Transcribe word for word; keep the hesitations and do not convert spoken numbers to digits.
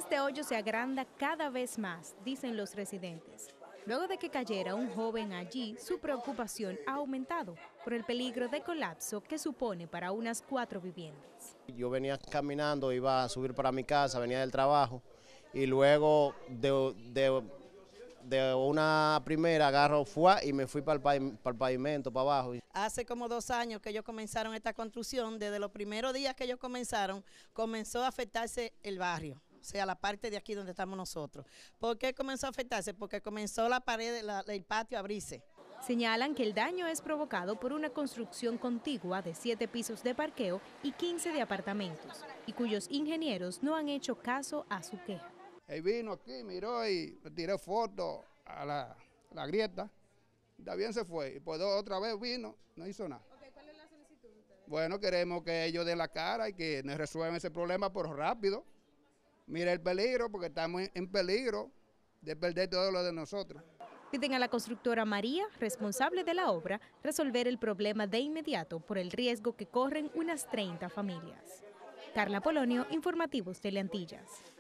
Este hoyo se agranda cada vez más, dicen los residentes. Luego de que cayera un joven allí, su preocupación ha aumentado por el peligro de colapso que supone para unas cuatro viviendas. Yo venía caminando, iba a subir para mi casa, venía del trabajo y luego de, de, de una primera agarro fue y me fui para el, para el pavimento, para abajo. Hace como dos años que ellos comenzaron esta construcción, desde los primeros días que ellos comenzaron, comenzó a afectarse el barrio. O sea, la parte de aquí donde estamos nosotros. ¿Por qué comenzó a afectarse? Porque comenzó la pared, la, el patio a abrirse. Señalan que el daño es provocado por una construcción contigua de siete pisos de parqueo y quince de apartamentos, y cuyos ingenieros no han hecho caso a su queja. Él vino aquí, miró y le tiré foto a la, la grieta. También se fue. Y pues otra vez vino, no hizo nada. Okay, ¿cuál es la solicitud de ustedes? Bueno, queremos que ellos den la cara y que nos resuelvan ese problema por rápido. Mira el peligro, porque estamos en peligro de perder todo lo de nosotros. Piden a la constructora María, responsable de la obra, resolver el problema de inmediato por el riesgo que corren unas treinta familias. Carla Polonio, Informativos Teleantillas.